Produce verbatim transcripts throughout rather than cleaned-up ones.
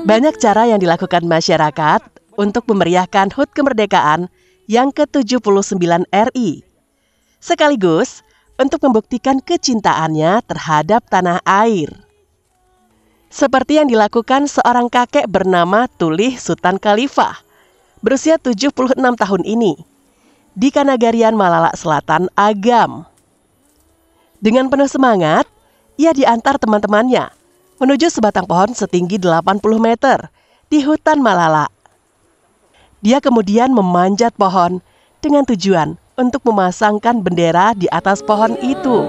Banyak cara yang dilakukan masyarakat untuk memeriahkan H U T kemerdekaan yang ke tujuh puluh sembilan R I. Sekaligus untuk membuktikan kecintaannya terhadap tanah air. Seperti yang dilakukan seorang kakek bernama Tulih Sultan Khalifah, berusia tujuh puluh enam tahun ini, di Kanagarian Malala Selatan, Agam. Dengan penuh semangat, ia diantar teman-temannya menuju sebatang pohon setinggi delapan puluh meter di hutan Malala. Dia kemudian memanjat pohon dengan tujuan untuk memasangkan bendera di atas pohon itu.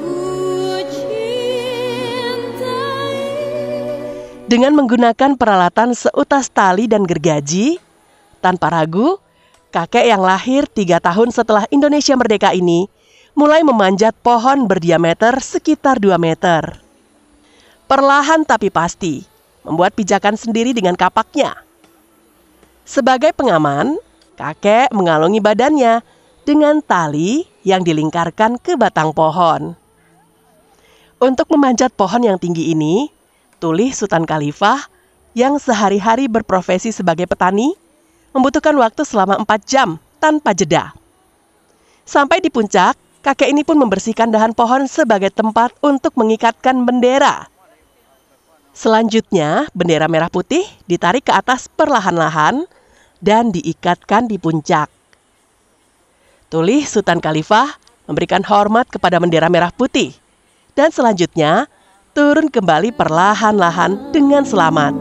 Dengan menggunakan peralatan seutas tali dan gergaji, tanpa ragu, kakek yang lahir tiga tahun setelah Indonesia merdeka ini mulai memanjat pohon berdiameter sekitar dua meter. Perlahan tapi pasti, membuat pijakan sendiri dengan kapaknya. Sebagai pengaman, kakek mengalungi badannya dengan tali yang dilingkarkan ke batang pohon. Untuk memanjat pohon yang tinggi ini, Tulih Sultan Khalifah yang sehari-hari berprofesi sebagai petani membutuhkan waktu selama empat jam tanpa jeda. Sampai di puncak, kakek ini pun membersihkan dahan pohon sebagai tempat untuk mengikatkan bendera. Selanjutnya, bendera merah putih ditarik ke atas perlahan-lahan dan diikatkan di puncak. Tulih Sultan Khalifah memberikan hormat kepada bendera merah putih dan selanjutnya turun kembali perlahan-lahan dengan selamat.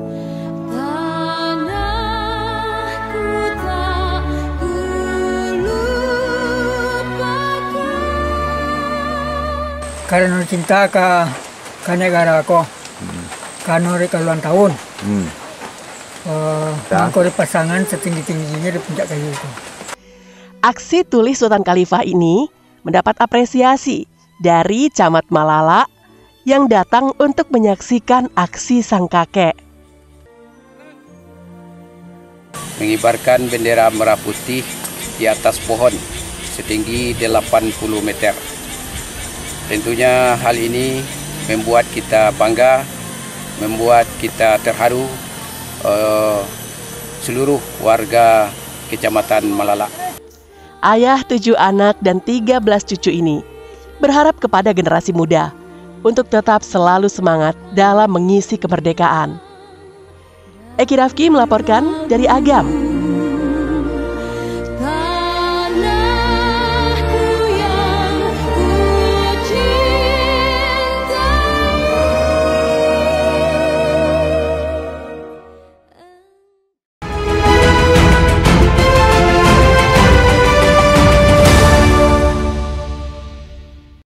Karena cinta ke, ke negara ko, hmm. Karena mereka ulang tahun, hmm. uh, mengkori pasangan setinggi-tingginya di puncak kayu itu. Aksi Tulih Sultan Khalifah ini mendapat apresiasi dari Camat Malala yang datang untuk menyaksikan aksi sang kakek. Mengibarkan bendera merah putih di atas pohon setinggi delapan puluh meter. Tentunya hal ini membuat kita bangga, membuat kita terharu uh, seluruh warga Kecamatan Malala. Ayah tujuh anak dan tiga belas cucu ini berharap kepada generasi muda untuk tetap selalu semangat dalam mengisi kemerdekaan. Eki Rafki melaporkan dari Agam.